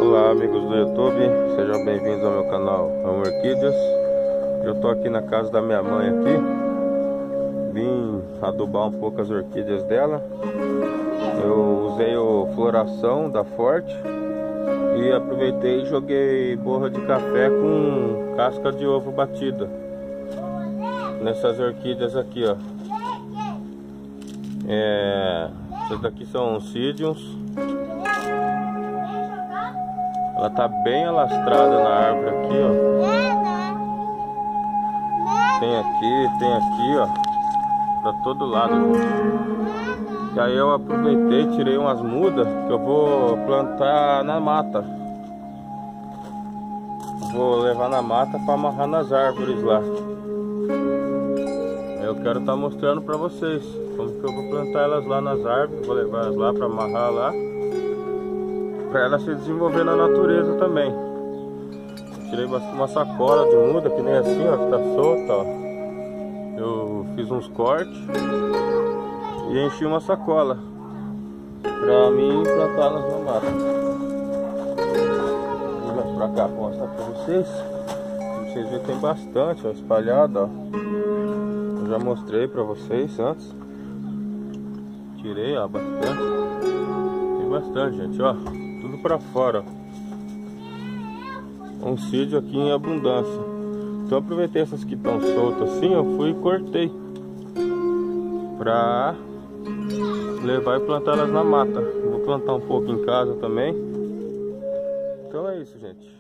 Olá amigos do YouTube, sejam bem-vindos ao meu canal Amo Orquídeas. Eu tô aqui na casa da minha mãe aqui. Vim adubar um pouco as orquídeas dela. Eu usei o Floração da Forte e aproveitei e joguei borra de café com casca de ovo batida nessas orquídeas aqui, ó. Essas daqui são Oncidiums. Ela tá bem alastrada na árvore aqui, ó. Tem aqui, ó. Pra todo lado, gente. E aí eu aproveitei, tirei umas mudas que eu vou plantar na mata. Vou levar na mata para amarrar nas árvores lá. Eu quero estar mostrando para vocês como que eu vou plantar elas lá nas árvores. Vou levar elas lá para amarrar lá, para elas se desenvolver na natureza também. Eu tirei uma sacola de muda, que nem assim, ó, que tá solta, ó. Eu fiz uns cortes e enchi uma sacola para mim plantá-las na mata. Vou mais pra cá pra mostrar pra vocês. Vocês verem, tem bastante, ó, espalhado, ó. Eu já mostrei pra vocês antes. Tirei, ó, bastante. Tem bastante, gente, ó. Tudo pra fora. Oncídio aqui em abundância. Então eu aproveitei essas que estão soltas assim, eu fui e cortei pra levar e plantar elas na mata. Vou plantar um pouco em casa também. Então é isso, gente.